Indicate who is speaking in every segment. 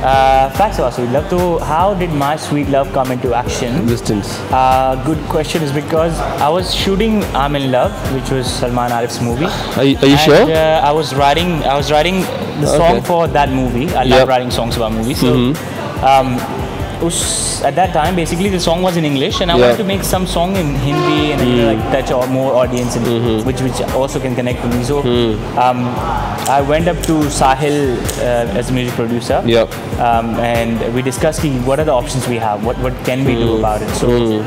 Speaker 1: Facts about Sweet Love. So, how did My Sweet Love come into action?
Speaker 2: Distance.
Speaker 1: Good question. Is because I was shooting I'm in Love, which was Salman Arif's movie.
Speaker 2: Are you sure?
Speaker 1: I was writing the song for that movie. I love writing songs about movies. So, at that time, basically the song was in English, and I wanted to make some song in Hindi and like touch more audience, and which also can connect with me. So I went up to Sahil as a music producer, and we discussed what are the options we have, what can we do about it. So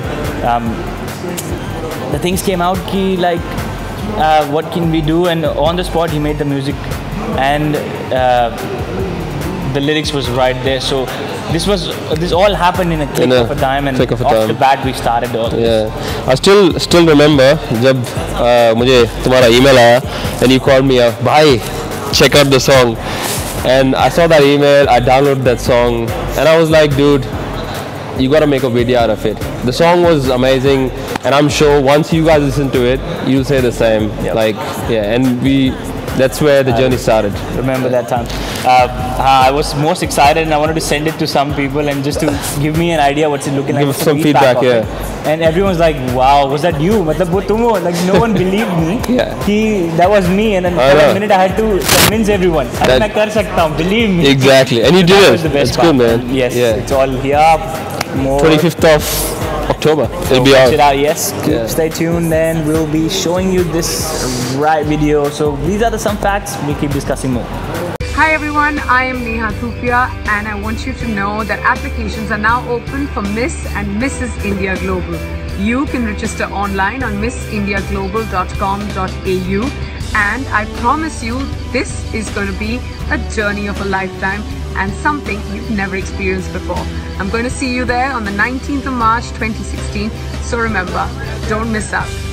Speaker 1: the things came out like what can we do, and on the spot he made the music, and the lyrics was right there. So this all happened in a click of a time, and off the bat we started all this.
Speaker 2: Yeah, I still remember जब मुझे तुम्हारा email आया and you called me up, bhai, check out the song, and I saw that email, I downloaded that song, and I was like, dude, you gotta make a video out of it. The song was amazing, and I'm sure once you guys listen to it, you'll say the same. That's where the journey started.
Speaker 1: Remember that time. I was most excited, and I wanted to send it to some people and just to give me an idea what's it looking like.
Speaker 2: Give some feedback,
Speaker 1: And everyone's like, "Wow, was that you?" Like no one believed me. That was me, and then for a minute I had to convince everyone. I kar sakta hu, believe me.
Speaker 2: Exactly, and you did it. It's good, man.
Speaker 1: Yes, it's all here.
Speaker 2: 25th of October. It'll be out.
Speaker 1: Yes, stay tuned, and we'll be showing you this video. So these are some facts. We keep discussing more.
Speaker 3: Hi everyone, I am Neha Thupia, and I want you to know that applications are now open for Miss and Mrs. India Global. You can register online on missindiaglobal.com.au, and I promise you this is going to be a journey of a lifetime and something you've never experienced before. I'm going to see you there on the 19th of March 2016, so remember, don't miss out.